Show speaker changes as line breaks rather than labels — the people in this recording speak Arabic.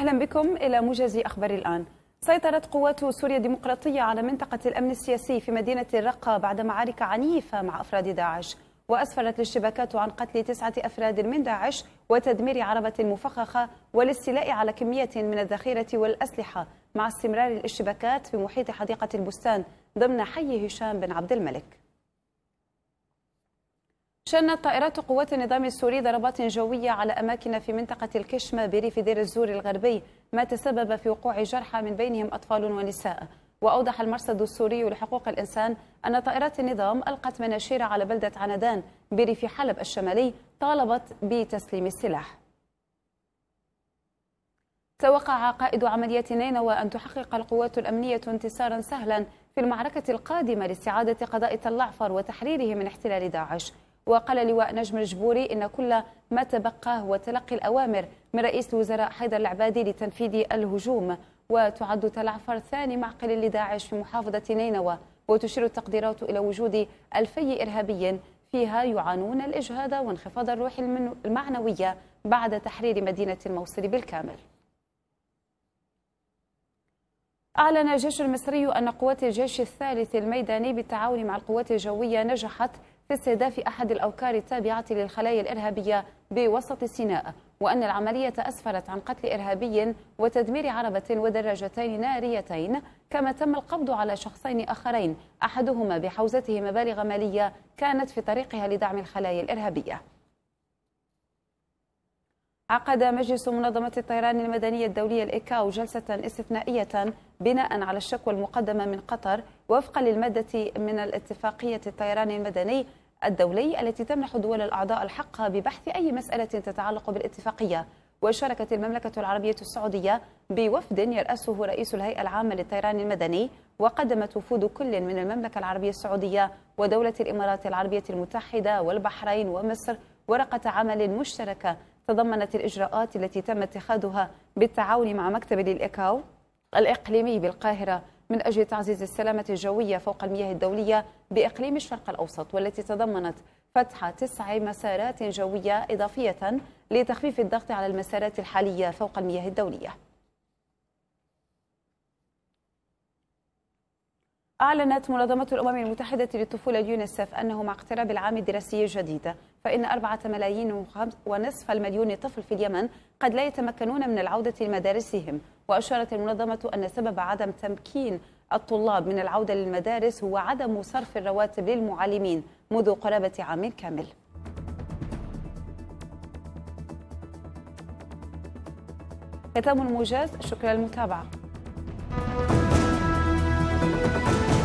أهلا بكم إلى موجز أخبار الآن. سيطرت قوات سوريا الديمقراطية على منطقة الأمن السياسي في مدينة الرقة بعد معارك عنيفة مع أفراد داعش، وأسفرت الاشتباكات عن قتل 9 أفراد من داعش وتدمير عربة مفخخة والاستيلاء على كمية من الذخيرة والأسلحة، مع استمرار الاشتباكات في محيط حديقة البستان ضمن حي هشام بن عبد الملك. شنت طائرات قوات النظام السوري ضربات جوية على أماكن في منطقة الكشمة بريف دير الزور الغربي، ما تسبب في وقوع جرحى من بينهم أطفال ونساء. وأوضح المرصد السوري لحقوق الإنسان أن طائرات النظام ألقت مناشير على بلدة عنادان بريف حلب الشمالي طالبت بتسليم السلاح. توقع قائد عمليات نينوى أن تحقق القوات الأمنية انتصارا سهلا في المعركة القادمة لاستعادة قضاء تل عفر وتحريره من احتلال داعش. وقال لواء نجم الجبوري إن كل ما تبقى هو تلقي الأوامر من رئيس الوزراء حيدر العبادي لتنفيذ الهجوم. وتعد تل عفر ثاني معقل لداعش في محافظة نينوى، وتشير التقديرات إلى وجود 2000 إرهابي فيها يعانون الإجهاد وانخفاض الروح المعنوية بعد تحرير مدينة الموصل بالكامل. أعلن الجيش المصري أن قوات الجيش الثالث الميداني بالتعاون مع القوات الجوية نجحت في استهداف أحد الأوكار التابعة للخلايا الإرهابية بوسط سيناء، وأن العملية أسفرت عن قتل إرهابي وتدمير عربة ودراجتين ناريتين، كما تم القبض على شخصين آخرين أحدهما بحوزته مبالغ مالية كانت في طريقها لدعم الخلايا الإرهابية. عقد مجلس منظمة الطيران المدني الدولية الإيكاو جلسة استثنائية بناء على الشكوى المقدمة من قطر وفقا للمادة من الاتفاقية الطيران المدني الدولي التي تمنح الدول الأعضاء الحق ببحث أي مسألة تتعلق بالاتفاقية. وشاركت المملكة العربية السعودية بوفد يرأسه رئيس الهيئة العامة للطيران المدني، وقدمت وفود كل من المملكة العربية السعودية ودولة الإمارات العربية المتحدة والبحرين ومصر ورقة عمل مشتركة تضمنت الإجراءات التي تم اتخاذها بالتعاون مع مكتب الإيكاو الإقليمي بالقاهرة من أجل تعزيز السلامة الجوية فوق المياه الدولية بإقليم الشرق الأوسط، والتي تضمنت فتح 9 مسارات جوية إضافية لتخفيف الضغط على المسارات الحالية فوق المياه الدولية. أعلنت منظمة الأمم المتحدة للطفولة اليونيسف أنه مع اقتراب العام الدراسي الجديد فإن 4.5 مليون طفل في اليمن قد لا يتمكنون من العودة لمدارسهم. وأشارت المنظمة أن سبب عدم تمكين الطلاب من العودة للمدارس هو عدم صرف الرواتب للمعلمين منذ قرابة عام كامل. ختام الموجز، شكرا للمتابعة.